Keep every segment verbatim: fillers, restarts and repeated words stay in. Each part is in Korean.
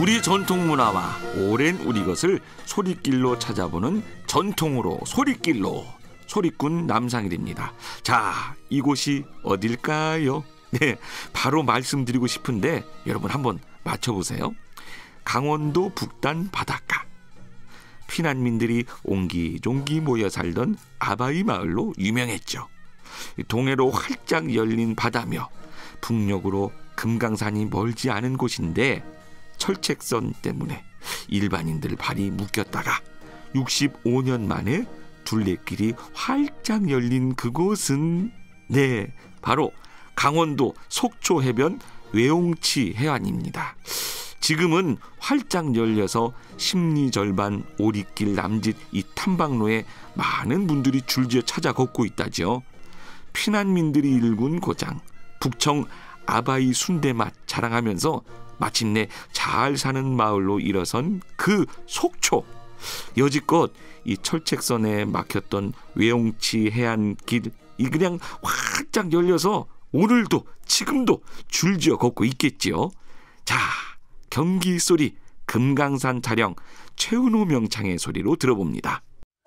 우리 전통 문화와 오랜 우리 것을 소리길로 찾아보는 전통으로 소리길로 소리꾼 남상일입니다. 자, 이곳이 어딜까요? 네, 바로 말씀드리고 싶은데 여러분 한번 맞춰보세요. 강원도 북단 바닷가. 피난민들이 옹기종기 모여 살던 아바이 마을로 유명했죠. 동해로 활짝 열린 바다며 북녘으로 금강산이 멀지 않은 곳인데 철책선 때문에 일반인들 발이 묶였다가 육십오 년 만에 둘레길이 활짝 열린 그곳은 네, 바로 강원도 속초 해변 외옹치 해안입니다. 지금은 활짝 열려서 심리절반 오리길 남짓 이 탐방로에 많은 분들이 줄지어 찾아 걷고 있다죠. 피난민들이 일군 고장 북청 아바이 순대맛 자랑하면서 마침내 잘 사는 마을로 일어선 그 속초. 여지껏 이 철책선에 막혔던 외옹치 해안길 이 그냥 활짝 열려서 오늘도 지금도 줄지어 걷고 있겠지요. 자, 경기 소리 금강산 타령 최은호 명창의 소리로 들어봅니다.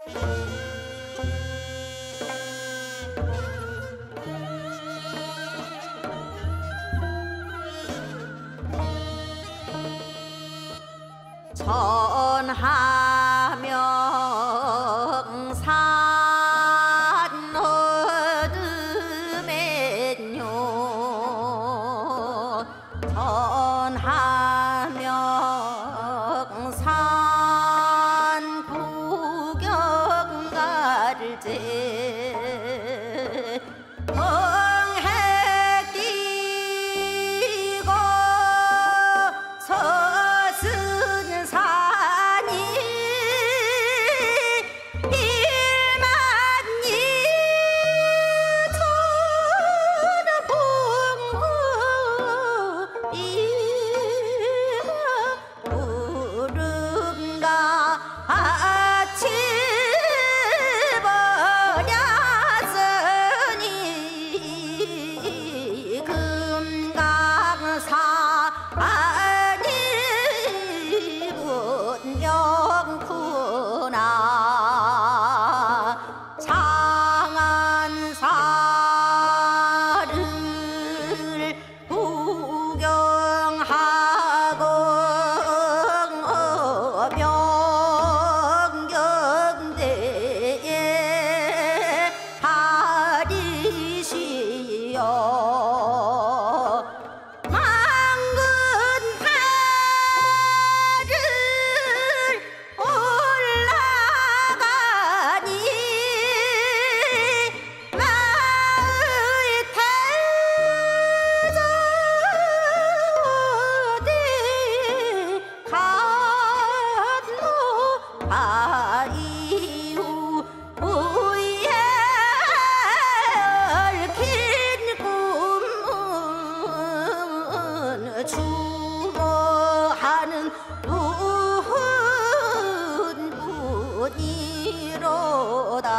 전하명산 어둠에뇨 전하명산 구경 갈제 멍해 뛰고 서슨 산이 일만이 천봉구 구름가 아치 버렸으니 금강산 아니 운명구나 장안사를 구경하고 어명경대에 하리시여 망근 하를 올라가니 마을 태저대 간로 바이우 우에 얽힌 꿈은 추모하는 분뿐이로다.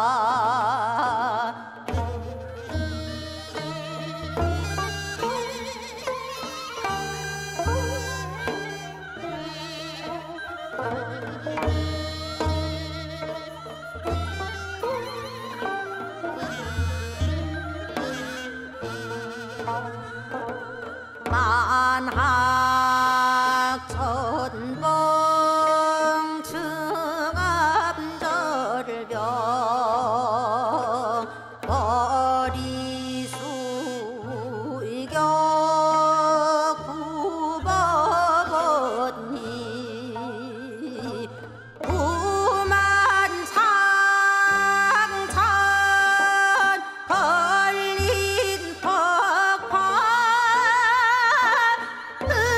만학 천봉 증암절병 머리수이격 굽어버니 우만상천 걸린 덕파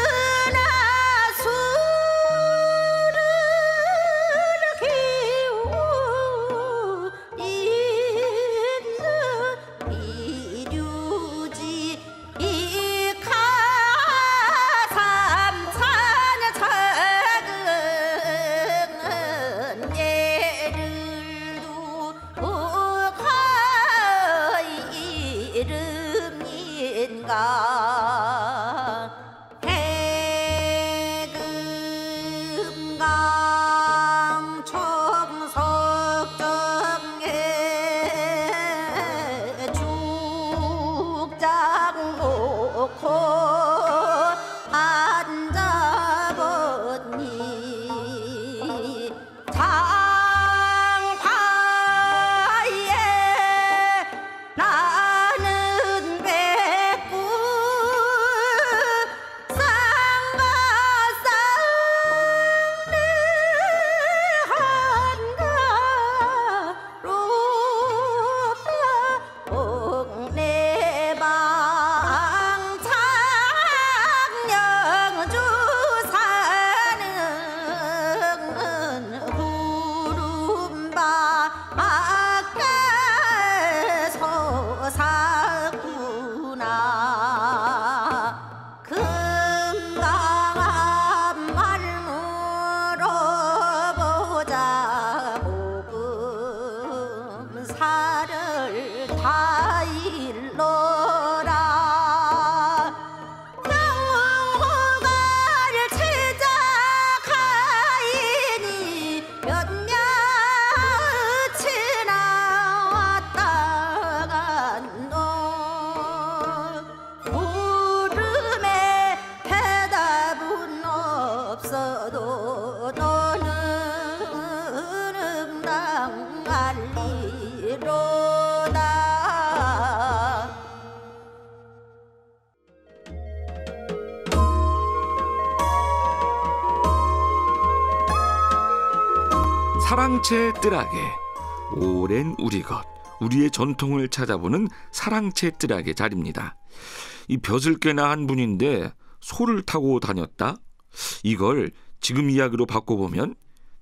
사랑채 뜰하게 오랜 우리 것, 우리의 전통을 찾아보는 사랑채 뜰하게 자리입니다. 이 벼슬 꽤나 한 분인데 소를 타고 다녔다? 이걸 지금 이야기로 바꿔보면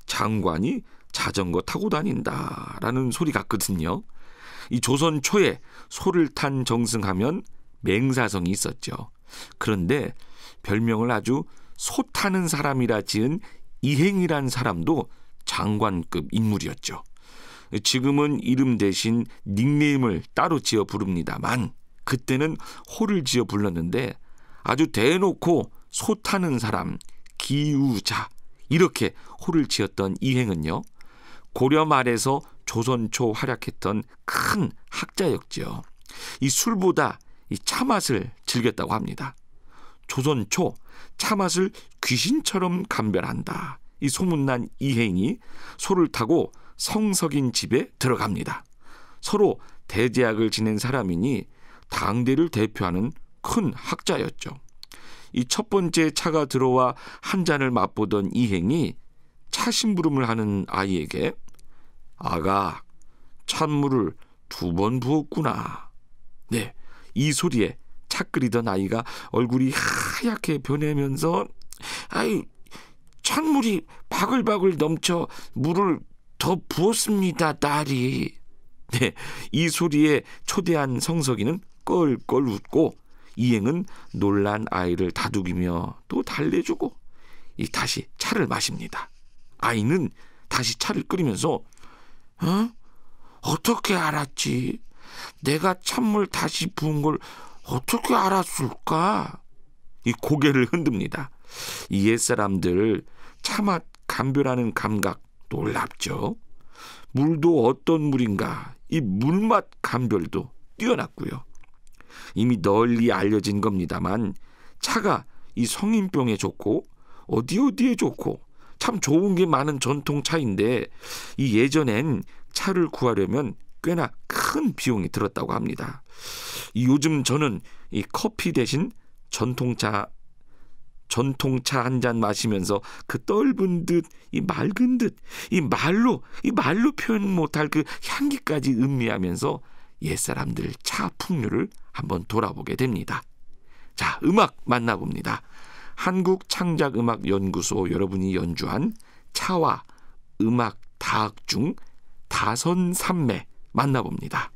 장관이 자전거 타고 다닌다라는 소리 같거든요. 이 조선 초에 소를 탄 정승하면 맹사성이 있었죠. 그런데 별명을 아주 소 타는 사람이라 지은 이행이란 사람도 장관급 인물이었죠. 지금은 이름 대신 닉네임을 따로 지어 부릅니다만 그때는 호를 지어 불렀는데 아주 대놓고 소 타는 사람, 기우자 이렇게 호를 지었던 이행은요, 고려 말에서 조선 초 활약했던 큰 학자였죠. 이 술보다 이 차맛을 즐겼다고 합니다. 조선 초 차맛을 귀신처럼 감별한다, 이 소문난 이행이 소를 타고 성석인 집에 들어갑니다. 서로 대제학을 지낸 사람이니 당대를 대표하는 큰 학자였죠. 이 첫 번째 차가 들어와 한 잔을 맛보던 이행이 차 심부름을 하는 아이에게 아가, 찬물을 두 번 부었구나. 네, 이 소리에 차 끓이던 아이가 얼굴이 하얗게 변하면서 아이, 찬물이 바글바글 넘쳐 물을 더 부었습니다, 딸이. 네, 이 소리에 초대한 성석이는 껄껄 웃고 이행은 놀란 아이를 다독이며 또 달래주고 이 다시 차를 마십니다. 아이는 다시 차를 끓이면서 어? 어떻게 알았지? 내가 찬물 다시 부은 걸 어떻게 알았을까? 이 고개를 흔듭니다. 이 옛사람들 차맛 감별하는 감각 놀랍죠. 물도 어떤 물인가, 이 물맛 감별도 뛰어났고요. 이미 널리 알려진 겁니다만 차가 이 성인병에 좋고 어디 어디에 좋고 참 좋은 게 많은 전통차인데 이 예전엔 차를 구하려면 꽤나 큰 비용이 들었다고 합니다. 이 요즘 저는 이 커피 대신 전통차 전통차 한 잔 마시면서 그 떫은 듯, 이 맑은 듯, 이 말로, 이 말로 표현 못할 그 향기까지 음미하면서 옛사람들 차 풍류를 한번 돌아보게 됩니다. 자, 음악 만나봅니다. 한국창작음악연구소 여러분이 연주한 차와 음악 다악 중 다선삼매 만나봅니다.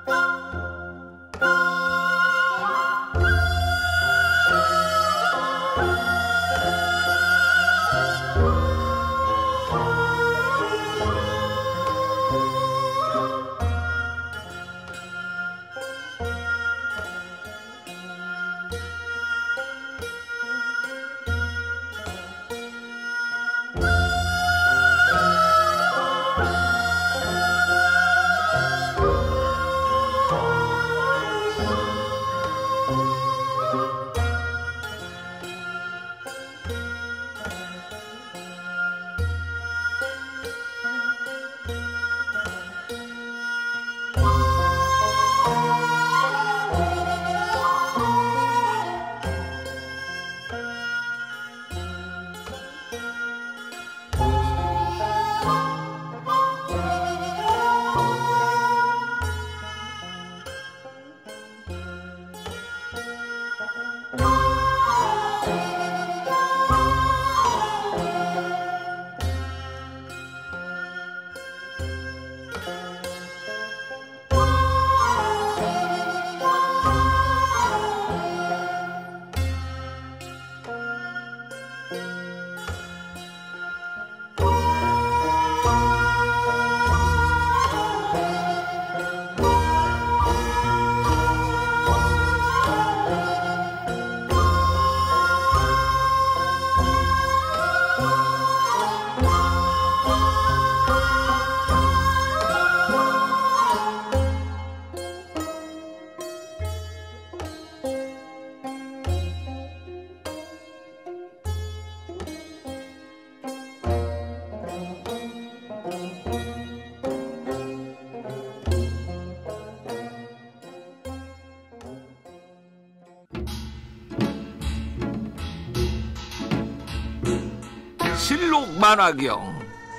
실록 만화경.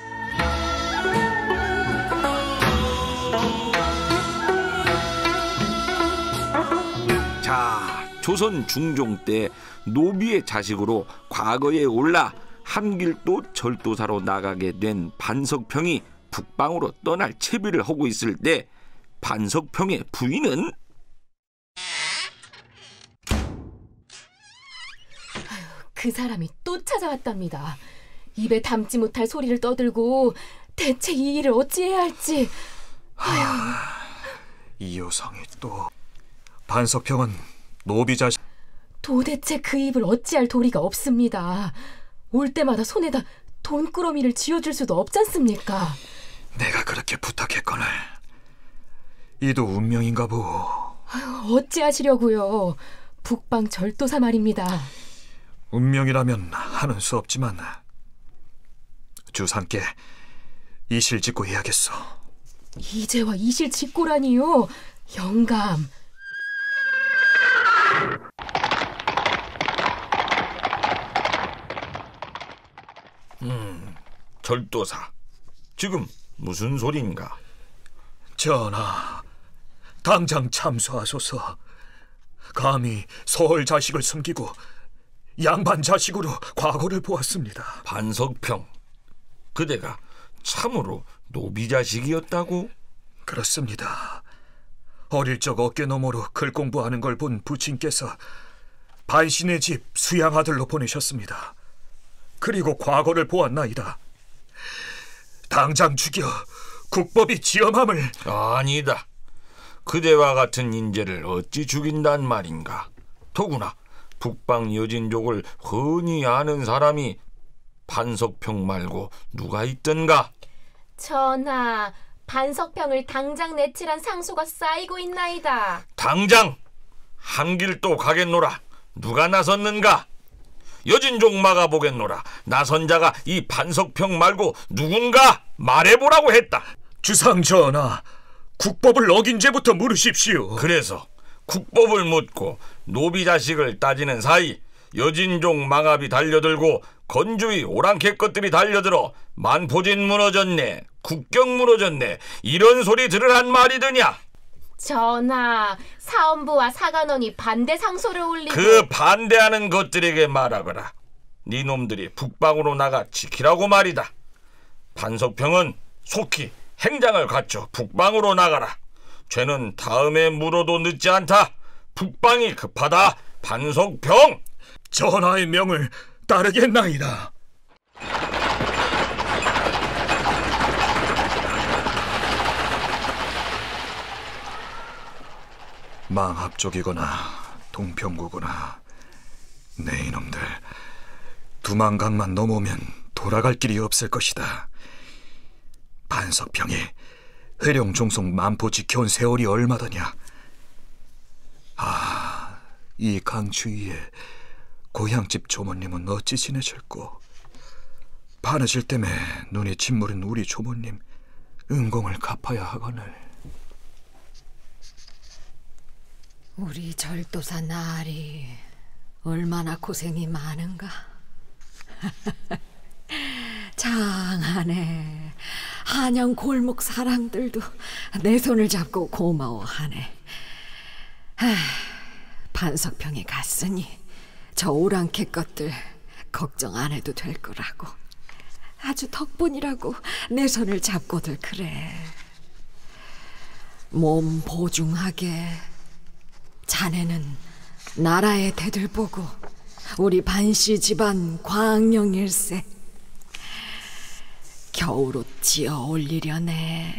자, 조선 중종 때 노비의 자식으로 과거에 올라 한길도 절도사로 나가게 된 반석평이 북방으로 떠날 채비를 하고 있을 때 반석평의 부인은 그 사람이 또 찾아왔답니다. 입에 담지 못할 소리를 떠들고 대체 이 일을 어찌해야 할지. 하, 이 여성이 또 반석평은 노비 자식. 도대체 그 입을 어찌할 도리가 없습니다. 올 때마다 손에다 돈꾸러미를 쥐어줄 수도 없지 않습니까? 내가 그렇게 부탁했거늘 이도 운명인가 보. 아유, 어찌하시려고요. 북방 절도사 말입니다. 운명이라면 하는 수 없지만 주상께 이실 짓고 해야겠어. 이제와 이실 짓고라니요. 영감. 음, 절도사. 지금 무슨 소리인가? 전하, 당장 참수하소서. 감히 서울 자식을 숨기고 양반 자식으로 과거를 보았습니다. 반석평, 그대가 참으로 노비 자식이었다고? 그렇습니다. 어릴 적 어깨너머로 글 공부하는 걸 본 부친께서 반신의 집 수양아들로 보내셨습니다. 그리고 과거를 보았나이다. 당장 죽여 국법이 지엄함을. 아니다. 그대와 같은 인재를 어찌 죽인단 말인가. 더구나 북방 여진족을 흔히 아는 사람이 반석평 말고 누가 있던가? 전하, 반석평을 당장 내치란 상소가 쌓이고 있나이다. 당장 한길도 가겠노라. 누가 나섰는가? 여진족 막아보겠노라. 나선 자가 이 반석평 말고 누군가 말해보라고 했다. 주상 전하, 국법을 어긴 죄부터 물으십시오. 그래서 국법을 묻고 노비 자식을 따지는 사이 여진족 망압이 달려들고 건주의 오랑캐 것들이 달려들어 만포진 무너졌네, 국경 무너졌네, 이런 소리 들으란 말이더냐? 전하, 사헌부와 사관원이 반대 상소를 올리고. 그 반대하는 것들에게 말하거라. 네 놈들이 북방으로 나가 지키라고 말이다. 반석평은 속히 행장을 갖춰 북방으로 나가라. 죄는 다음에 물어도 늦지 않다. 북방이 급하다. 반석평. 전하의 명을 따르겠나이다. 망합 쪽이거나 동평구구나. 네 이놈들, 두만강만 넘어오면 돌아갈 길이 없을 것이다. 반석평이 회령 종속 만포 지켜온 세월이 얼마더냐. 아, 이 강추위에 고향집 조모님은 어찌 지내실꼬. 바느질 때문에 눈이 짓무른 우리 조모님 은공을 갚아야 하거늘. 우리 절도사 나리 얼마나 고생이 많은가. 장하네. 한양 골목 사람들도 내 손을 잡고 고마워하네. 하, 반석평이 갔으니 저 오랑캐 것들 걱정 안 해도 될 거라고. 아주 덕분이라고 내 손을 잡고들 그래. 몸 보중하게. 자네는 나라의 대들 보고 우리 반씨 집안 광영일세 겨울옷 지어 올리려네.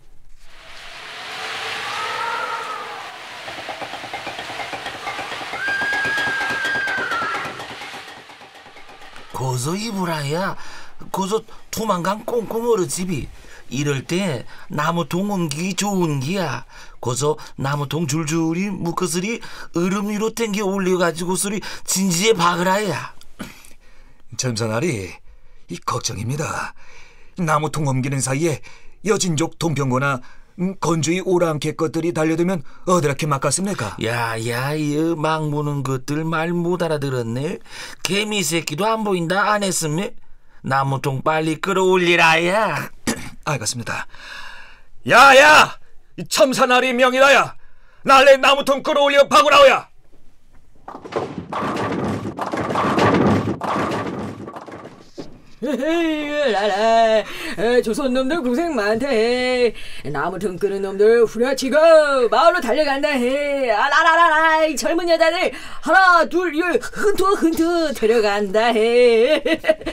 고소 이브라야. 고소 두만강 꽁꽁 얼어 집이. 이럴 때 나무통 옮기기 좋은 기야. 고소 나무통 줄줄이 묶어서리 얼음 위로 땡겨 올려가지고서리 진지에 박으라야. 점사나리, 이 걱정입니다. 나무통 옮기는 사이에 여진족 동평고나 음, 건주의 오랑캐 것들이 달려들면 어드락게 막았습니까? 야야, 이 막 무는 것들 말 못 알아들었네. 개미 새끼도 안 보인다 안 했으며. 나무통 빨리 끌어올리라야. 알겠습니다. 야야, 이 첨사나리 명이다야. 날래 나무통 끌어올려 박으라오야. 라라, 조선 놈들 고생 많대. 나무통 끄는 놈들 후려치고 마을로 달려간다 해. 아라라라라, 이 젊은 여자들 하나 둘 열 흔투 흔투 데려간다 해.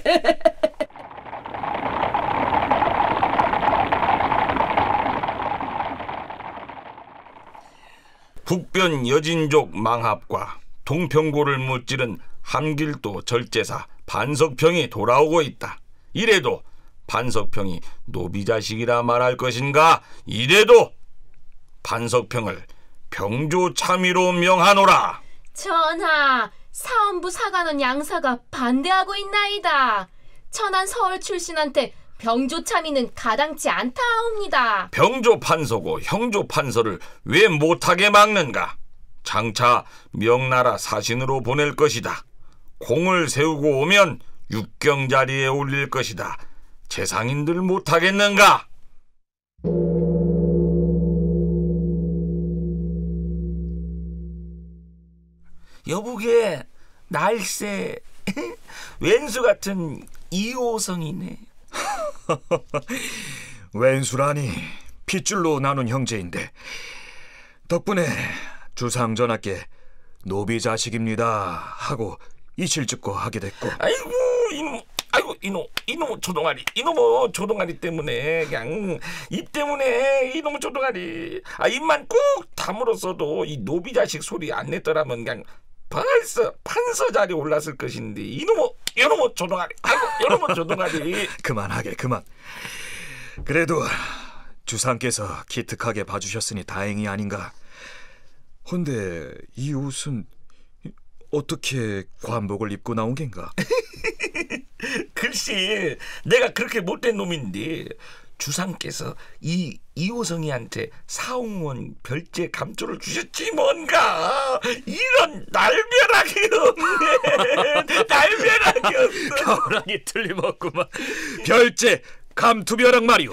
북변 여진족 망합과 동평고를 무찌른 함길도 절제사 반석평이 돌아오고 있다. 이래도 반석평이 노비자식이라 말할 것인가? 이래도 반석평을 병조 참의로 명하노라. 전하, 사원부 사관원 양사가 반대하고 있나이다. 천안 서울 출신한테 병조 참의는 가당치 않다옵니다. 병조 판서고 형조 판서를 왜 못하게 막는가? 장차 명나라 사신으로 보낼 것이다. 공을 세우고 오면 육경 자리에 올릴 것이다. 재상인들 못하겠는가? 여보게 날쌔 왼수 같은 이호성이네. 왼수라니 핏줄로 나눈 형제인데 덕분에 주상전하께 노비자식입니다 하고 이실 짓고 하게 됐고. 아이고 이놈, 아이고 이놈, 이놈 조동아리, 이놈의 조동아리 때문에 그냥 입 때문에 이놈의 조동아리. 아 입만 꾹 다물었어도 이 노비자식 소리 안 냈더라면 그냥 벌써 판서 자리에 올랐을 것인데 이놈의 이놈의 조동아리, 아이고 이놈의 조동아리. 그만하게 그만. 그래도 주상께서 기특하게 봐주셨으니 다행이 아닌가. 헌데 이 옷은 어떻게 관복을 입고 나온 겐가? 글쎄 내가 그렇게 못된 놈인데 주상께서 이 이호성이한테 사홍원 별제 감조를 주셨지 뭔가. 이런 날벼락이 없네. 날벼락이 없어. 벼락이 틀림없구만. 별제 감투벼락 말이오.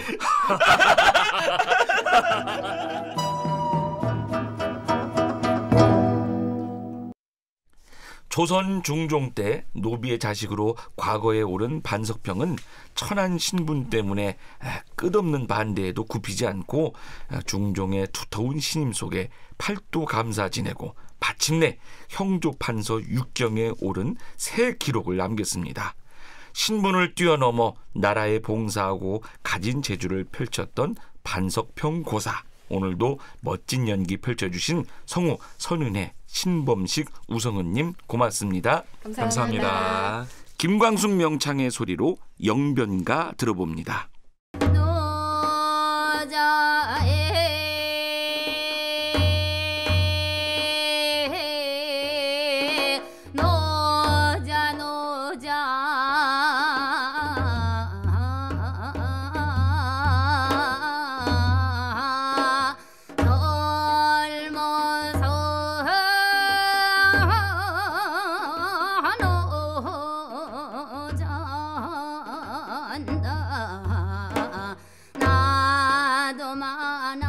조선 중종 때 노비의 자식으로 과거에 오른 반석평은 천한 신분 때문에 끝없는 반대에도 굽히지 않고 중종의 두터운 신임 속에 팔도 감사 지내고 마침내 형조 판서 육경에 오른 새 기록을 남겼습니다. 신분을 뛰어넘어 나라에 봉사하고 가진 재주를 펼쳤던 반석평 고사. 오늘도 멋진 연기 펼쳐주신 성우 선은혜, 신범식, 우성은님 고맙습니다. 감사합니다. 김광숙 명창의 소리로 영변가 들어봅니다. 노자 노자 나도 많아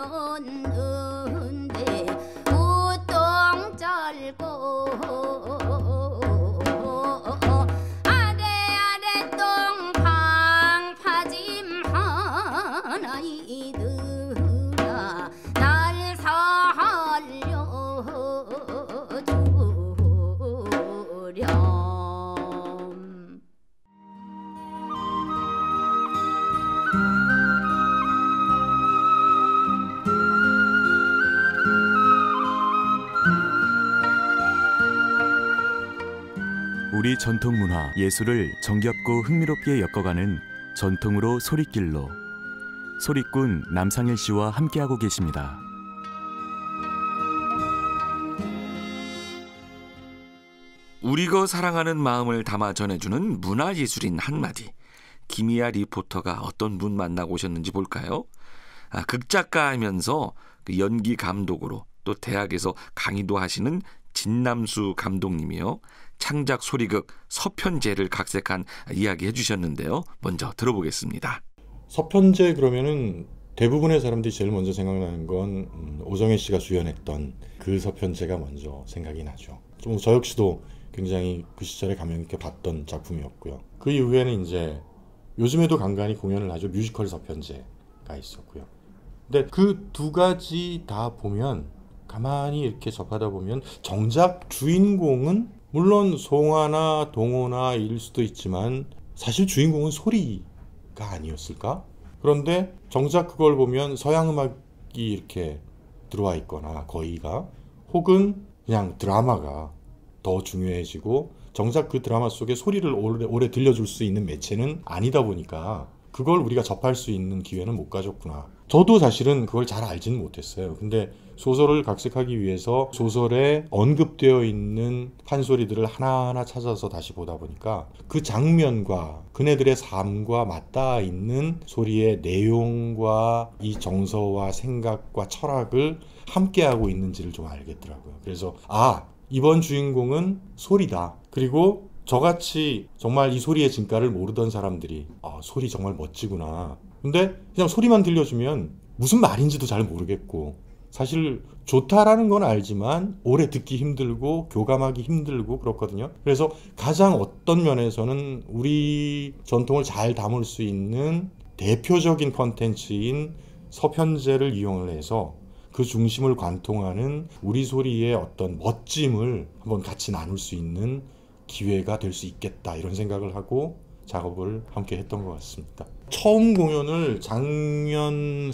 걷는데 우똥 쩔고 아래 아래 똥 방파짐 하나 이들아 날 살려주렴. 우리 전통 문화, 예술을 정겹고 흥미롭게 엮어가는 전통으로 소리길로 소리꾼 남상일 씨와 함께하고 계십니다. 우리가 사랑하는 마음을 담아 전해주는 문화예술인 한마디. 김희아 리포터가 어떤 분 만나고 오셨는지 볼까요? 아, 극작가 하면서 그 연기 감독으로 또 대학에서 강의도 하시는 진남수 감독님이요. 창작 소리극 서편제를 각색한 이야기 해주셨는데요. 먼저 들어보겠습니다. 서편제 그러면은 대부분의 사람들이 제일 먼저 생각나는 건 음, 오정혜 씨가 주연했던 그 서편제가 먼저 생각이 나죠. 좀 저 역시도 굉장히 그 시절에 감명 깊게 봤던 작품이었고요. 그 이후에는 이제 요즘에도 간간히 공연을 하죠. 뮤지컬 서편제가 있었고요. 근데 그 두 가지 다 보면 가만히 이렇게 접하다 보면 정작 주인공은 물론 송화나 동호나 일 수도 있지만 사실 주인공은 소리가 아니었을까? 그런데 정작 그걸 보면 서양 음악이 이렇게 들어와 있거나 거의가 혹은 그냥 드라마가 더 중요해지고 정작 그 드라마 속에 소리를 오래, 오래 들려줄 수 있는 매체는 아니다 보니까 그걸 우리가 접할 수 있는 기회는 못 가졌구나. 저도 사실은 그걸 잘 알지는 못했어요. 근데 소설을 각색하기 위해서 소설에 언급되어 있는 판소리들을 하나하나 찾아서 다시 보다 보니까 그 장면과 그네들의 삶과 맞닿아 있는 소리의 내용과 이 정서와 생각과 철학을 함께하고 있는지를 좀 알겠더라고요. 그래서 아, 이번 주인공은 소리다. 그리고 저같이 정말 이 소리의 진가를 모르던 사람들이 아, 소리 정말 멋지구나. 근데 그냥 소리만 들려주면 무슨 말인지도 잘 모르겠고 사실 좋다라는 건 알지만 오래 듣기 힘들고 교감하기 힘들고 그렇거든요. 그래서 가장 어떤 면에서는 우리 전통을 잘 담을 수 있는 대표적인 콘텐츠인 서편제를 이용을 해서 그 중심을 관통하는 우리 소리의 어떤 멋짐을 한번 같이 나눌 수 있는 기회가 될 수 있겠다 이런 생각을 하고 작업을 함께 했던 것 같습니다. 처음 공연을 작년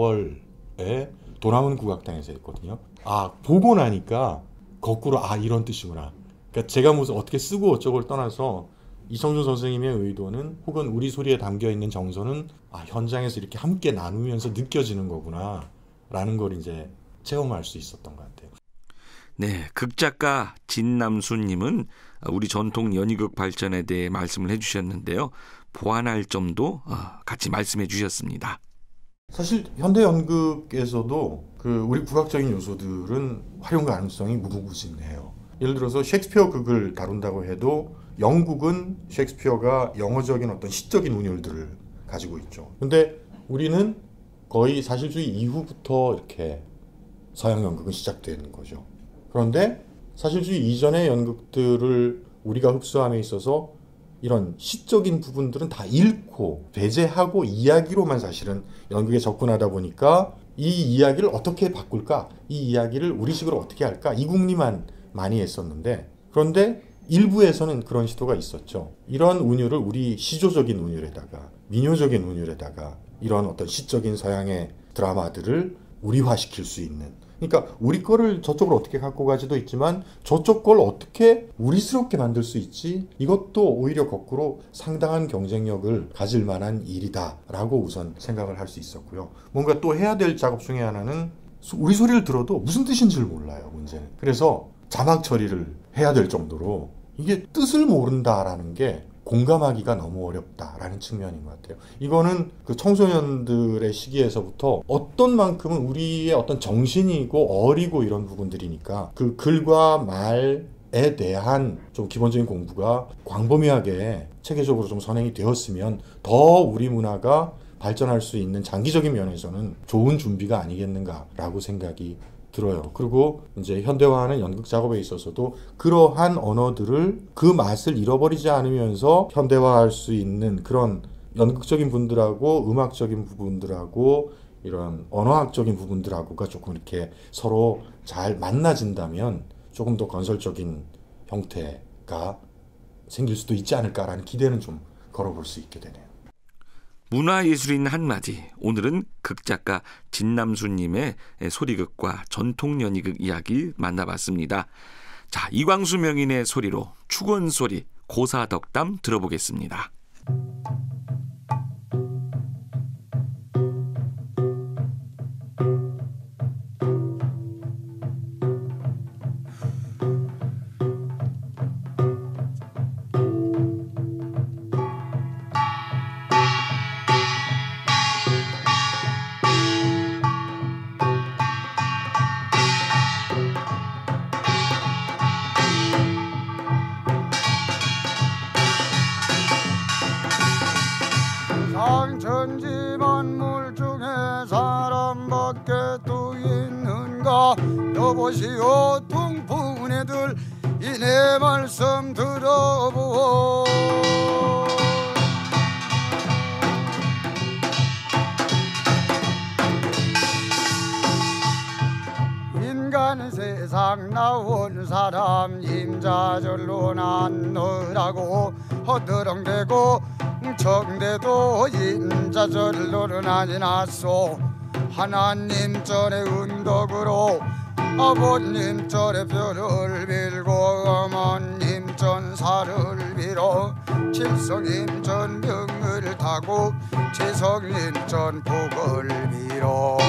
사월에 도남은 국악당에서 했거든요. 아, 보고 나니까 거꾸로 아 이런 뜻이구나. 그러니까 제가 무슨 어떻게 쓰고 어쩌고를 떠나서 이청준 선생님의 의도는 혹은 우리 소리에 담겨있는 정서는 아, 현장에서 이렇게 함께 나누면서 느껴지는 거구나 라는 걸 이제 체험할 수 있었던 것 같아요. 네, 극작가 진남수님은 우리 전통 연희극 발전에 대해 말씀을 해주셨는데요. 보완할 점도 같이 말씀해 주셨습니다. 사실 현대 연극에서도 그 우리 국악적인 요소들은 활용 가능성이 무궁무진해요. 예를 들어서 셰익스피어 극을 다룬다고 해도 영국은 셰익스피어가 영어적인 어떤 시적인 운율들을 가지고 있죠. 근데 우리는 거의 사실주의 이후부터 이렇게 서양 연극은 시작되는 거죠. 그런데 사실주의 이전의 연극들을 우리가 흡수함에 있어서 이런 시적인 부분들은 다 잃고 배제하고 이야기로만 사실은 연극에 접근하다 보니까 이 이야기를 어떻게 바꿀까? 이 이야기를 우리식으로 어떻게 할까? 이 궁리만 많이 했었는데 그런데 일부에서는 그런 시도가 있었죠. 이런 운율을 우리 시조적인 운율에다가 민요적인 운율에다가 이런 어떤 시적인 서양의 드라마들을 우리화시킬 수 있는 그러니까 우리 거를 저쪽으로 어떻게 갖고 가지도 있지만 저쪽 걸 어떻게 우리스럽게 만들 수 있지? 이것도 오히려 거꾸로 상당한 경쟁력을 가질 만한 일이다라고 우선 생각을 할 수 있었고요. 뭔가 또 해야 될 작업 중에 하나는 우리 소리를 들어도 무슨 뜻인지를 몰라요, 문제는. 그래서 자막 처리를 해야 될 정도로 이게 뜻을 모른다라는 게 공감하기가 너무 어렵다라는 측면인 것 같아요. 이거는 그 청소년들의 시기에서부터 어떤 만큼은 우리의 어떤 정신이고 어리고 이런 부분들이니까 그 글과 말에 대한 좀 기본적인 공부가 광범위하게 체계적으로 좀 선행이 되었으면 더 우리 문화가 발전할 수 있는 장기적인 면에서는 좋은 준비가 아니겠는가라고 생각이 들어요. 그리고 이제 현대화하는 연극 작업에 있어서도 그러한 언어들을 그 맛을 잃어버리지 않으면서 현대화할 수 있는 그런 연극적인 분들하고 음악적인 부분들하고 이런 언어학적인 부분들하고가 조금 이렇게 서로 잘 만나진다면 조금 더 건설적인 형태가 생길 수도 있지 않을까라는 기대는 좀 걸어볼 수 있게 되네요. 문화예술인 한마디, 오늘은 극작가 진남수님의 소리극과 전통연희극 이야기 만나봤습니다. 자, 이광수 명인의 소리로 축원소리 고사덕담 들어보겠습니다. 천지만물 중에 사람밖에 또 있는가 여보시오 둥분이들 이 내 말씀 들어보오. 인간 세상 나온 사람 임자절로 낳느라고 허드렁대고 정대도 인자절로는 아니나소. 하나님 전에 은덕으로 아버님 전에 별을 빌고 어머님 전 살을 빌어 칠성님 전 병을 타고 지성님 전 복을 빌어.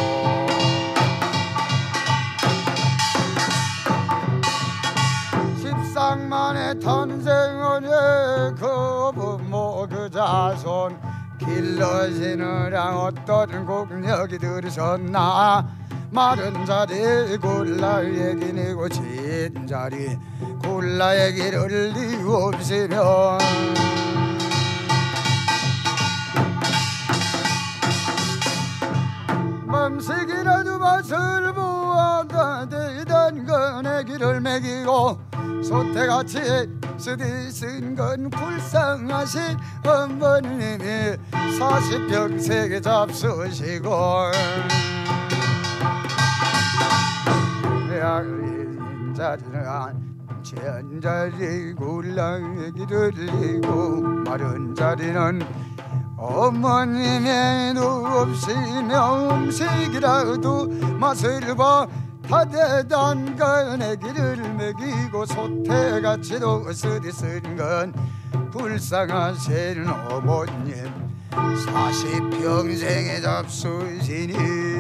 십상만의 탄생원의 그 부모 그 자손 길러지느라 어떤 공력이 들으셨나. 마른 자리 굴라의 길이고 진 자리 굴라의 길을 이없으면 맘식이라도 맛을 보아다 대단 건의 길을 매기고 소태같이 쓰디쓴 건 불쌍하신 어머님이 사십평생에 잡수시고 인자리는 천자리 굴라의 길을 이고 마른 자리는 어머님의 누없으며 음식이라도 맛을 봐 하대단 건의 길을 먹이고 소태같이도 쓰디쓴 건 불쌍하신 어머님 사십평생에 잡수시니.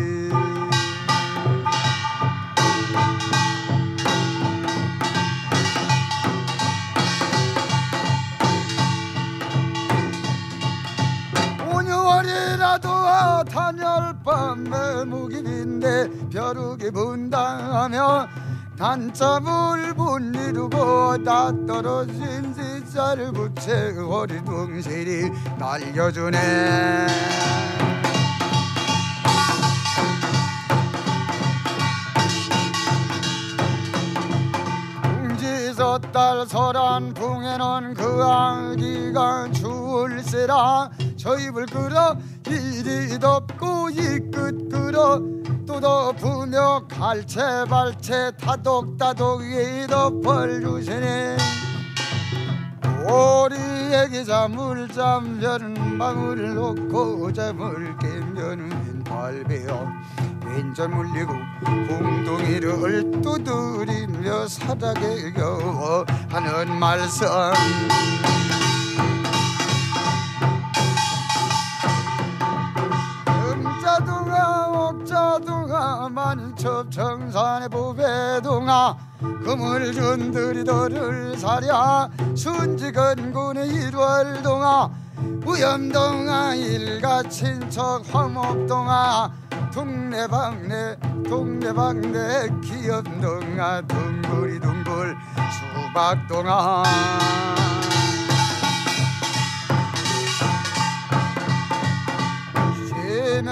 오월이라도 단열밤에 무기인데 벼룩이 분당하며 단참을 못 이루고 다 떨어진 빗자루 부채 허리둥실이 날려주네. 웅지서딸 설한 풍에는 그 아기가 추울세라. 저 입을 끌어 이리 덮고 이 끝 끌어 또 덮으며 갈채 발채 타독타독 이 덮어주시네. 오리 애기 잠을 잠면 방울을 놓고 잠을 깨면 왼팔배어 왼절 물리고 공동이를 두드리며 사닥에 겨워 하는 말씀. 옥자동아 만첩 청산의 보배동아 금을 준들이더를 사랴 순지건군의 일월동아 우염동아 일가 친척 화목동아 동네방네 동네방네 기염동아 둥글이 둥글 수박동아.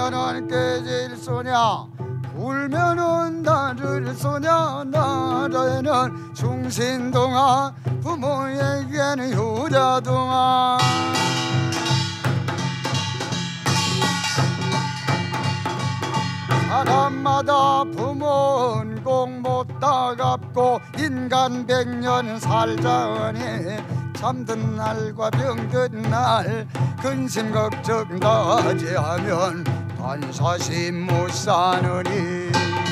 울면은 깨질 소냐 울면은 나를 쏘냐 나라에는 중신동아 부모에게는 효자동아 사람마다 부모는 꼭 못다 갚고 인간 백년 살자니 잠든 날과 병든 날 근심 걱정 다지 하면 반사심 못 사느니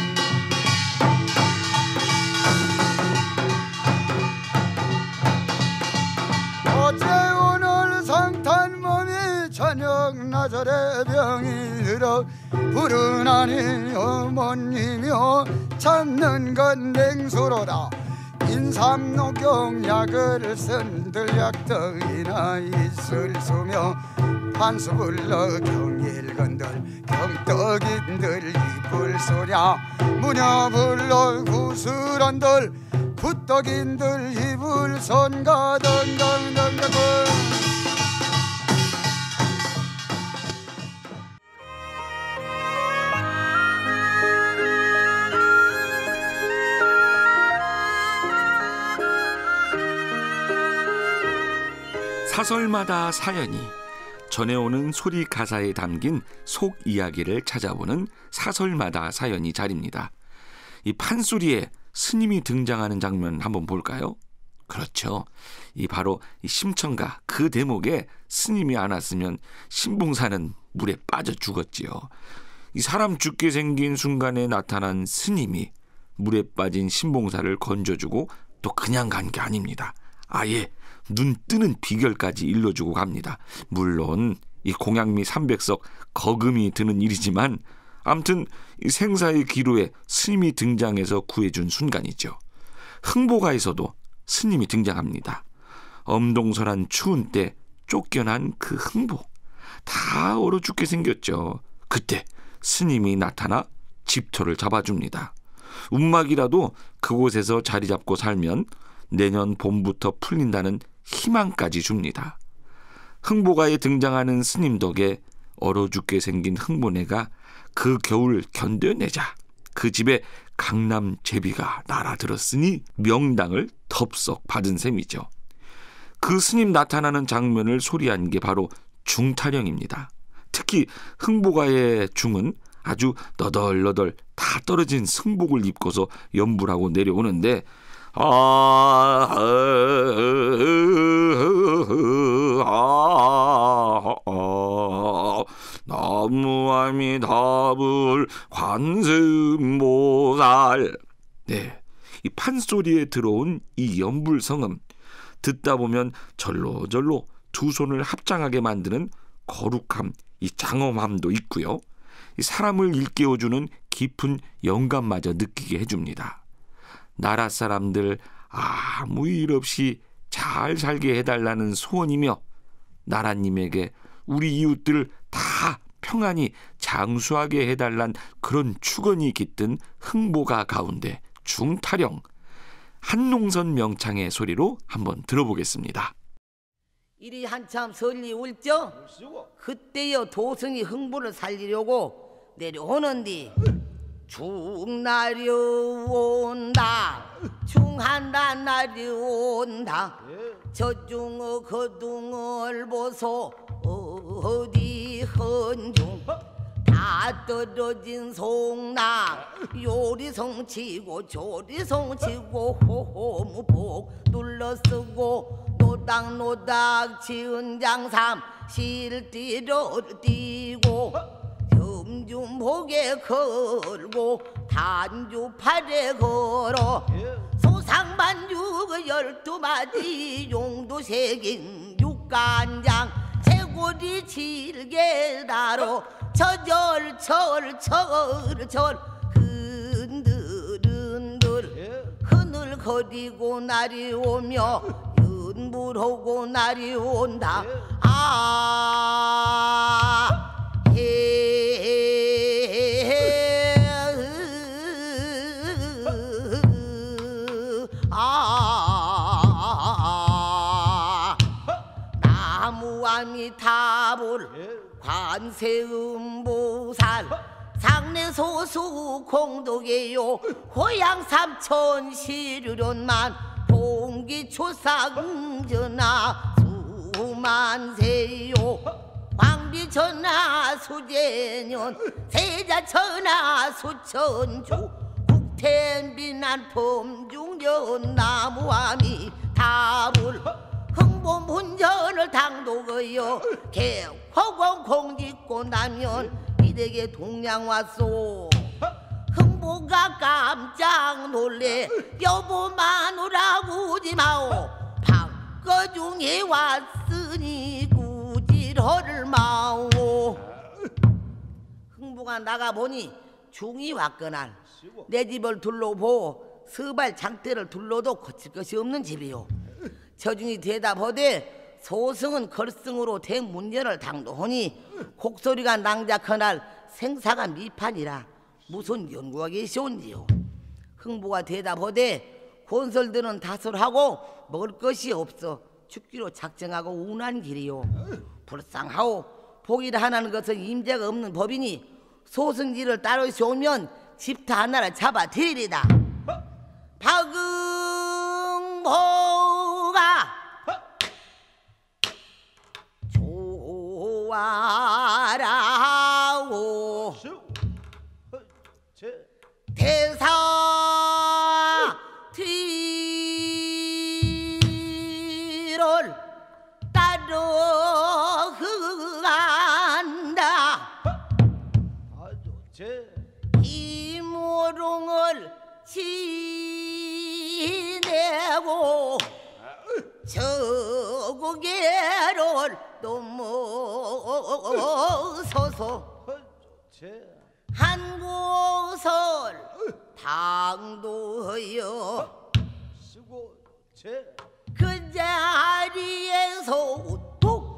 어제 오늘 상탄 몸이 저녁 나절에 병이 들어 부르나니 어머님이여 찾는 건 냉수로다 인삼녹용 약을 쓴 들약떡이나 있을 수며 판수 불러 경일건들 경떡인들 이불 소랴 무녀 불러 구슬한들 굿떡인들 이불 손가덩덩덩덩 사설마다 사연이 전해오는 소리 가사에 담긴 속 이야기를 찾아보는 사설마다 사연이 자리입니다. 이 판소리에 스님이 등장하는 장면 한번 볼까요? 그렇죠. 이 바로 이 심청가 그 대목에 스님이 안 왔으면 신봉사는 물에 빠져 죽었지요. 이 사람 죽게 생긴 순간에 나타난 스님이 물에 빠진 신봉사를 건져주고 또 그냥 간 게 아닙니다. 아예 눈 뜨는 비결까지 일러주고 갑니다. 물론 이 공양미 삼백석 거금이 드는 일이지만 아무튼 이 생사의 기로에 스님이 등장해서 구해준 순간이죠. 흥보가에서도 스님이 등장합니다. 엄동설한 추운 때 쫓겨난 그 흥보 다 얼어 죽게 생겼죠. 그때 스님이 나타나 집토를 잡아줍니다. 움막이라도 그곳에서 자리 잡고 살면 내년 봄부터 풀린다는 희망까지 줍니다. 흥보가에 등장하는 스님 덕에 얼어 죽게 생긴 흥보네가 그 겨울 견뎌내자 그 집에 강남 제비가 날아들었으니 명당을 덥석 받은 셈이죠. 그 스님 나타나는 장면을 소리한 게 바로 중타령입니다. 특히 흥보가의 중은 아주 너덜너덜 다 떨어진 승복을 입고서 연불하고 내려오는데 아, 아, 아, 아, 나무아미다불 관세음보살. 네, 이 판소리에 들어온 이 연불성음 듣다 보면 절로절로 두 손을 합장하게 만드는 거룩함, 이 장엄함도 있고요. 이 사람을 일깨워주는 깊은 영감마저 느끼게 해줍니다. 나라 사람들 아무 일 없이 잘 살게 해달라는 소원이며 나라님에게 우리 이웃들 다 평안히 장수하게 해달란 그런 축원이 깃든 흥보가 가운데 중타령 한농선 명창의 소리로 한번 들어보겠습니다. 이리 한참 설리 울죠? 그때여 도승이 흥보를 살리려고 내려오는디 중날이 온다 중한단 날이 온다 저중어 거둥을 보소 어디 헌중 다 떨어진 송나 요리송 치고 조리송 치고 호호무복 눌러쓰고 노닥노닥 지은 장삼 실띠로 뛰고 금중복에 걸고 단주팔에 걸어 소상반죽 열두 마디 용도 새긴 육간장 채고리 질게 다로 철철철철 흔들흔들 흐늘거리고 날이 오며 연불하고 날이 온다 아 아 나무아미타불 관세음보살 나는 소수 공덕이요 고향 삼촌 시르련만 봉기초상전하 수만세요 광비전하 수제년 세자천하 수천주 국태비난 범중전 나무함이 다물 흥본분전을 당도거여 개화공 공짓고 나면 이댁에 동양 왔소. 흥보가 깜짝 놀래 여보 마누라 우지 마오. 박거중에 왔으니 구질허를 마오. 흥보가 나가보니 중이 왔거날 내 집을 둘러보 서발 장대를 둘러도 거칠 것이 없는 집이요. 저중이 대답하되 소승은 걸승으로 된 문제를 당도하니 곡소리가 낭작하날 생사가 미판이라 무슨 연구가 계시온지요. 흥보가 대답하되 곤설들은 다솔하고 먹을 것이 없어 죽기로 작정하고 운한 길이요. 불쌍하오. 복이라 하는 것은 임자가 없는 법이니 소승지를 따르시오면 집타 하나를 잡아 드리리다. 박응보가 좋아라오. 대사 뒤를 따라간다. 이모롱을 지내고 저고개를 넘어서서 한 곳을 당도하여 그 자리에서 우뚝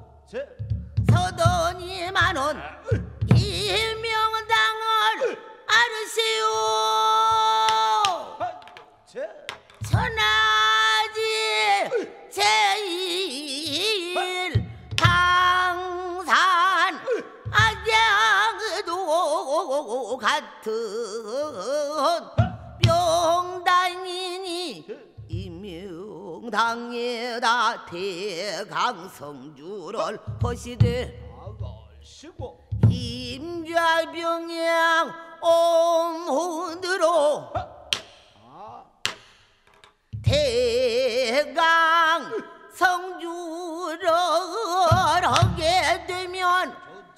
서더니만은 이명당을 아르시오. 천하지 제일 강산 악양도 같은 명당이니 이명당에다 대강성주를 허시되 임자병양 옴훈으로 대강 성주를 하게 되면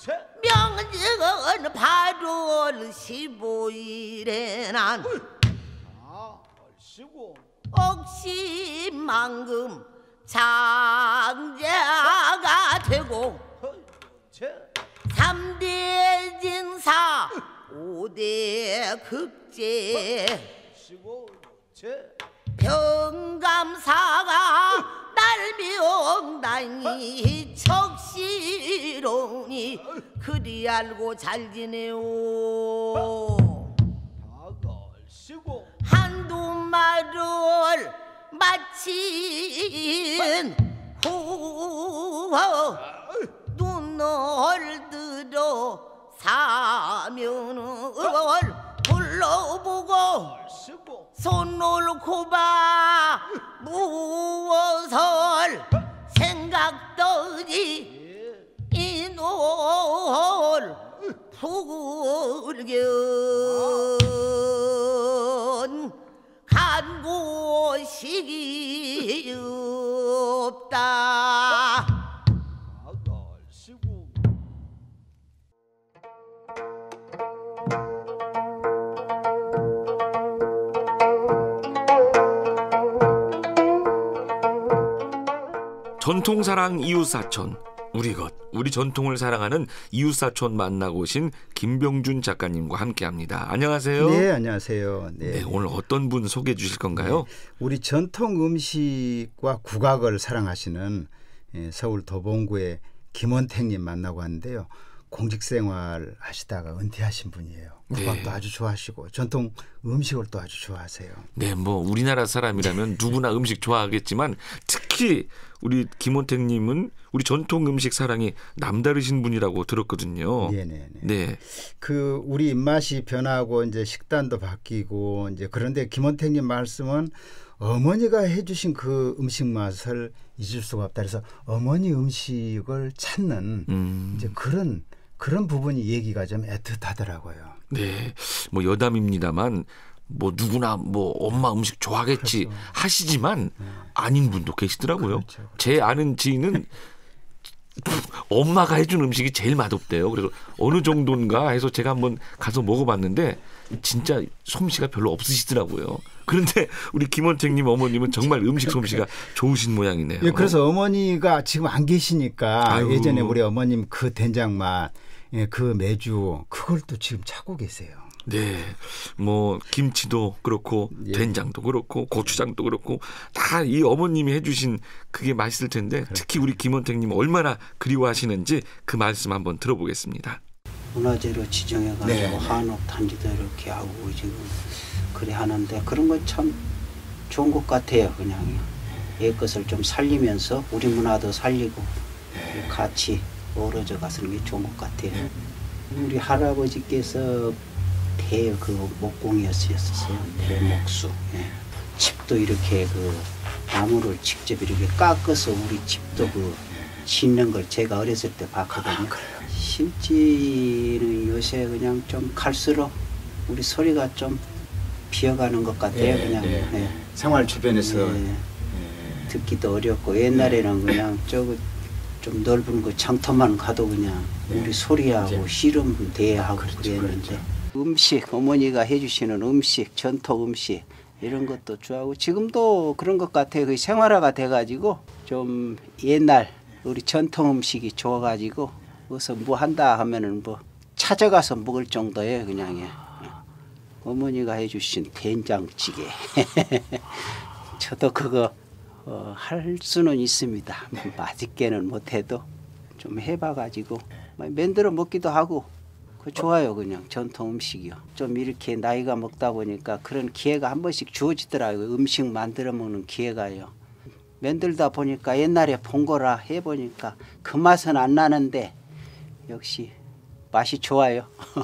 명직은 팔월 십오일에 난 억심만금 장자가 되고 삼대 진사 오대 급제 평감사가 날명당이 척시로니 그리 알고 잘 지내오. 한두 말을 마친 후 눈을 들어 사면을 불러보고 손 놓고 봐 무엇을 생각더니 이놀 불견 간 곳이 없다. 전통사랑 이웃사촌 우리 것 우리 전통을 사랑하는 이웃사촌 만나고 오신 김병준 작가님과 함께합니다. 안녕하세요. 네, 안녕하세요. 네, 네, 오늘 어떤 분 소개해 주실 건가요? 네, 우리 전통 음식과 국악을 사랑하시는 서울 도봉구의 김원택님 만나고 왔는데요. 공직생활 하시다가 은퇴하신 분이에요. 국악도 네. 아주 좋아하시고 전통 음식을 또 아주 좋아하세요. 네, 뭐 우리나라 사람이라면 누구나 음식 좋아하겠지만 특히 우리 김원택님은 우리 전통 음식 사랑이 남다르신 분이라고 들었거든요. 네네네. 네, 그 우리 입맛이 변하고 이제 식단도 바뀌고 이제 그런데 김원택님 말씀은 어머니가 해주신 그 음식 맛을 잊을 수가 없다. 그래서 어머니 음식을 찾는 음. 이제 그런 그런 부분이 얘기가 좀 애틋하더라고요. 네, 뭐 여담입니다만 뭐 누구나 뭐 엄마 음식 좋아하겠지 그렇죠. 하시지만 네. 아닌 분도 계시더라고요. 그렇죠, 그렇죠. 제 아는 지인은 엄마가 해준 음식이 제일 맛없대요. 그래서 어느 정도인가 해서 제가 한번 가서 먹어봤는데 진짜 솜씨가 별로 없으시더라고요. 그런데 우리 김원택님 어머님은 정말 음식 솜씨가 좋으신 모양이네요. 예, 그래서 어머니가 지금 안 계시니까 아유. 예전에 우리 어머님 그 된장 맛, 예, 그 매주 그걸 또 지금 찾고 계세요. 네, 뭐 김치도 그렇고 예. 된장도 그렇고 고추장도 그렇고 다 이 어머님이 해주신 그게 맛있을 텐데 특히 우리 김원택님 얼마나 그리워하시는지 그 말씀 한번 들어보겠습니다. 문화재로 지정해가지고 네. 한옥 단지도 이렇게 하고 지금 그래 하는데 그런 건 참 좋은 것 같아요. 그냥 옛 것을 좀 살리면서 우리 문화도 살리고 같이 어우러져 가서는 게 좋은 것 같아요. 우리 할아버지께서 대 그 목공이었었어요. 대목수. 예. 집도 이렇게 그 나무를 직접 이렇게 깎아서 우리 집도 그 짓는 걸 제가 어렸을 때 봤거든요. 심지는 요새 그냥 좀 갈수록 우리 소리가 좀 비어가는 것 같아요. 예, 그냥 예. 예. 생활 주변에서 예. 듣기도 어렵고 옛날에는 그냥 저거 좀 넓은 그 장터만 가도 그냥 우리 소리하고 씨름 대하고 그랬는데 음식 어머니가 해주시는 음식 전통 음식 이런 것도 좋아하고 지금도 그런 것 같아요. 그 생활화가 돼가지고 좀 옛날 우리 전통 음식이 좋아가지고 어서 뭐 한다 하면은 뭐 찾아가서 먹을 정도예요. 그냥 예. 어머니가 해주신 된장찌개 저도 그거 어, 할 수는 있습니다. 맛있게는 못해도 좀 해봐가지고 만들어 먹기도 하고 그 좋아요. 그냥 전통 음식이요. 좀 이렇게 나이가 먹다 보니까 그런 기회가 한 번씩 주어지더라고요. 음식 만들어 먹는 기회가요. 만들다 보니까 옛날에 본 거라 해보니까 그 맛은 안 나는데 역시 맛이 좋아요.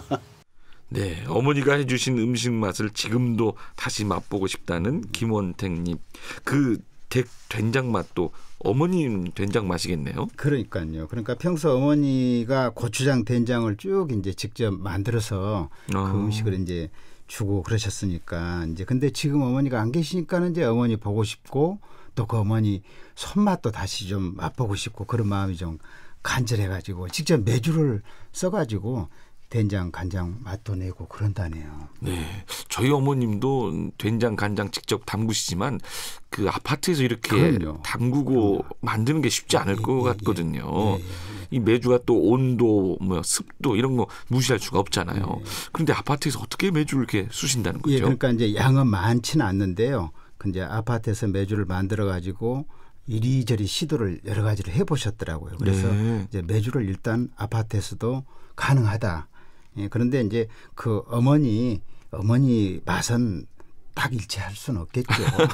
네, 어머니가 해주신 음식 맛을 지금도 다시 맛보고 싶다는 김원택님. 그 대, 된장 맛도 어머님 된장 맛이겠네요. 그러니까요. 그러니까 평소 어머니가 고추장 된장을 쭉 이제 직접 만들어서 어. 그 음식을 이제 주고 그러셨으니까 이제 근데 지금 어머니가 안 계시니까는 이제 어머니 보고 싶고 또 그 어머니 손맛도 다시 좀 맛보고 싶고 그런 마음이 좀 간절해가지고 직접 메주를 써가지고 된장 간장 맛도 내고 그런다네요. 네, 저희 어머님도 된장 간장 직접 담그시지만 그 아파트에서 이렇게 그럼요. 담그고 그럼요. 만드는 게 쉽지 않을 예, 것 예, 같거든요. 예, 예, 예. 이 메주가 또 온도, 뭐 습도 이런 거 무시할 수가 없잖아요. 예. 그런데 아파트에서 어떻게 메주를 이렇게 쑤신다는 거죠? 예, 그러니까 이제 양은 많지는 않는데요. 근데 아파트에서 메주를 만들어 가지고 이리저리 시도를 여러 가지를 해보셨더라고요. 그래서 네. 이제 메주를 일단 아파트에서도 가능하다. 예, 그런데 이제 그 어머니 어머니 맛은 딱 일치할 수는 없겠죠.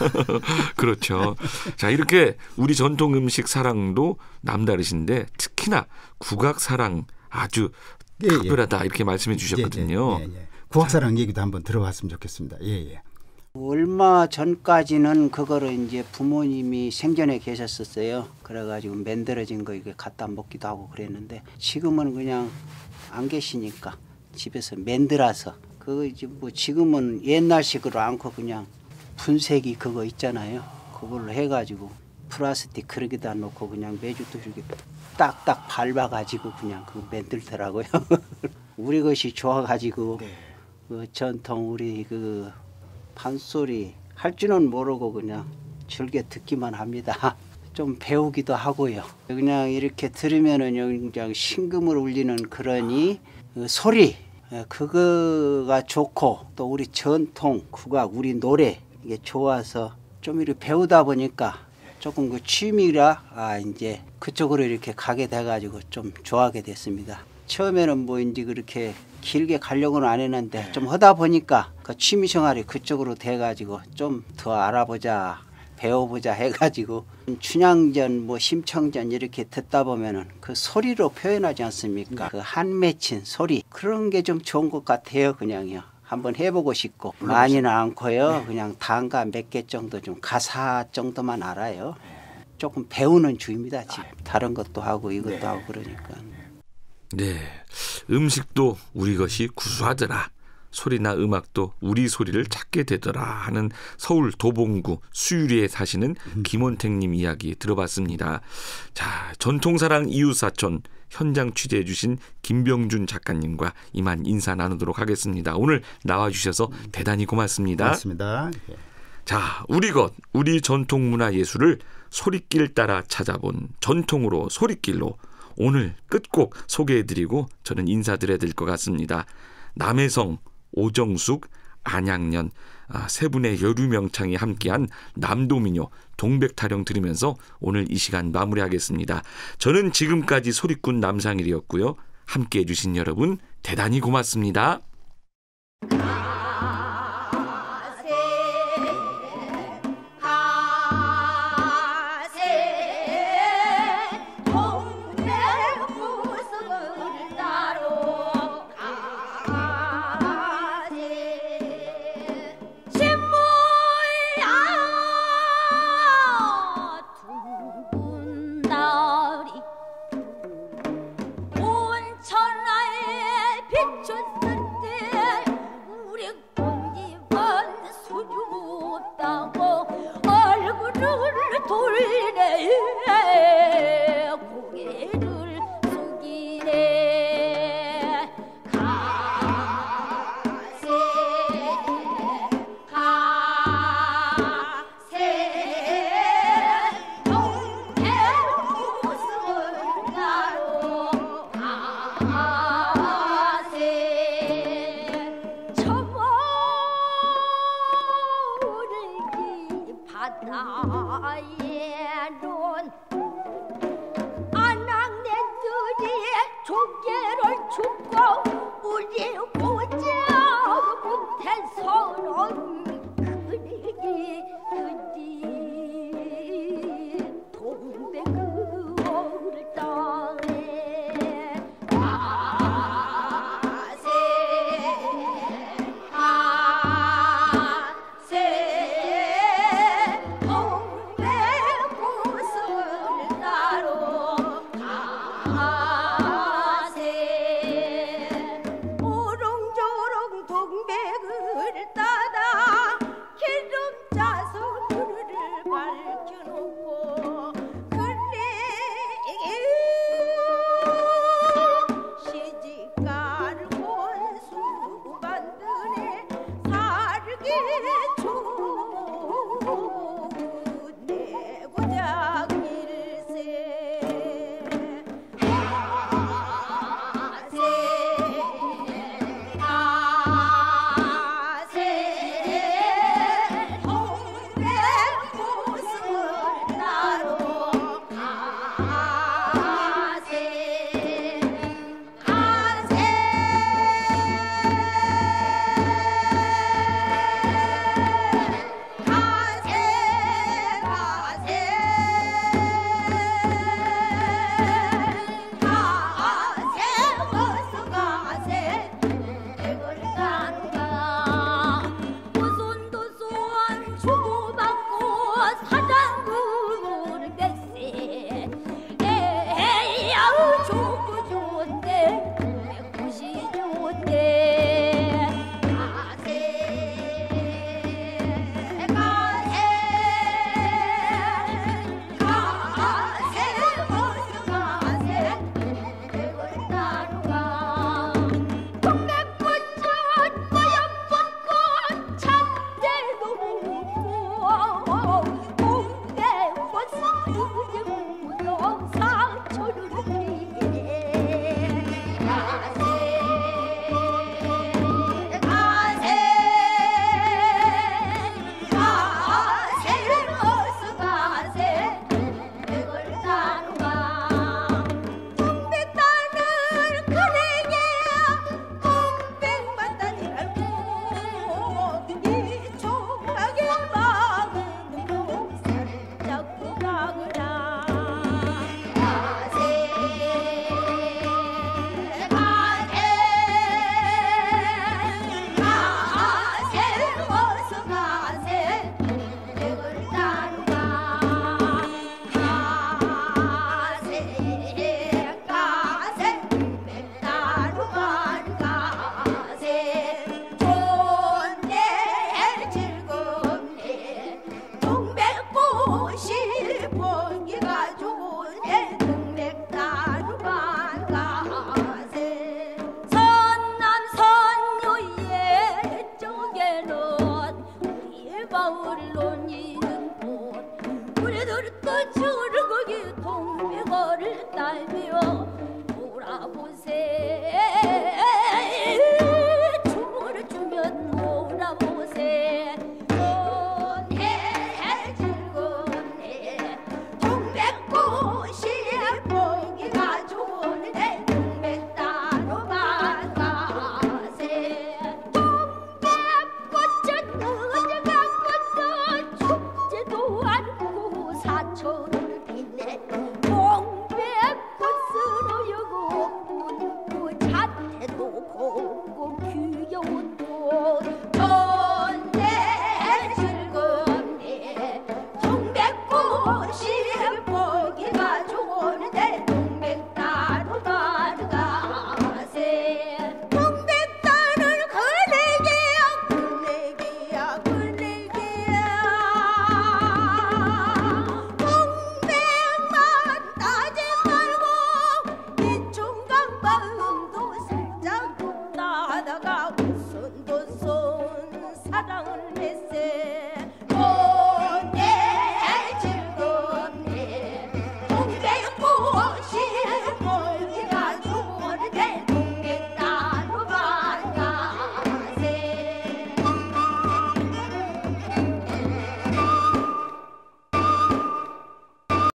그렇죠. 자, 이렇게 우리 전통 음식 사랑도 남다르신데 특히나 국악 사랑 아주 예, 특별하다 이렇게 말씀해 주셨거든요. 예, 예, 예. 국악사랑 얘기도 한번 들어봤으면 좋겠습니다. 예, 예. 얼마 전까지는 그거를 이제 부모님이 생전에 계셨었어요. 그래가지고 만들어진 거 이게 갖다 먹기도 하고 그랬는데 지금은 그냥 안 계시니까 집에서 만들어서 그 이제 뭐 지금은 옛날식으로 않고 그냥 분쇄기 그거 있잖아요. 그걸로 해가지고 플라스틱 그릇에다 놓고 그냥 메주도 이렇게 딱딱 밟아가지고 그냥 그거 만들더라고요. 우리 것이 좋아가지고 네. 그 전통 우리 그 판소리 할 줄은 모르고 그냥 즐겨 듣기만 합니다. 좀 배우기도 하고요. 그냥 이렇게 들으면은 그냥 심금을 울리는 그러니 그 소리 그거가 좋고 또 우리 전통 국악 우리 노래 이게 좋아서 좀 이렇게 배우다 보니까 조금 그 취미라 아 이제 그쪽으로 이렇게 가게 돼가지고 좀 좋아하게 됐습니다. 처음에는 뭐 이제 그렇게 길게 가려고는 안 했는데 좀 하다 보니까 그 취미생활이 그쪽으로 돼가지고 좀 더 알아보자 배워보자 해가지고 춘향전 뭐 심청전 이렇게 듣다 보면은 그 소리로 표현하지 않습니까? 그 한 맺힌 소리 그런 게 좀 좋은 것 같아요. 그냥요. 한번 해보고 싶고 많이는 않고요. 그냥 단가 몇 개 정도 좀 가사 정도만 알아요. 조금 배우는 중입니다. 지금 다른 것도 하고 이것도 하고 그러니까. 네, 음식도 우리 것이 구수하더라. 소리나 음악도 우리 소리를 찾게 되더라 하는 서울 도봉구 수유리에 사시는 김원택님 이야기 들어봤습니다. 자, 전통사랑 이웃사촌 현장 취재해 주신 김병준 작가님과 이만 인사 나누도록 하겠습니다. 오늘 나와주셔서 대단히 고맙습니다. 고맙습니다. 자, 우리 것, 우리 전통문화예술을 소리길 따라 찾아본 전통으로 소리길로 오늘 끝곡 소개해드리고 저는 인사드려야 될 것 같습니다. 남해성, 오정숙, 안양년 아, 세 분의 여류명창이 함께한 남도민요 동백타령 들으면서 오늘 이 시간 마무리하겠습니다. 저는 지금까지 소리꾼 남상일이었고요. 함께해 주신 여러분 대단히 고맙습니다. 바다에는 안악내들이 조개를 줍고 우리 고장 못해서는 그리 그리 동백을 땅에 가세 가세 시집갈 권수 반들에 살게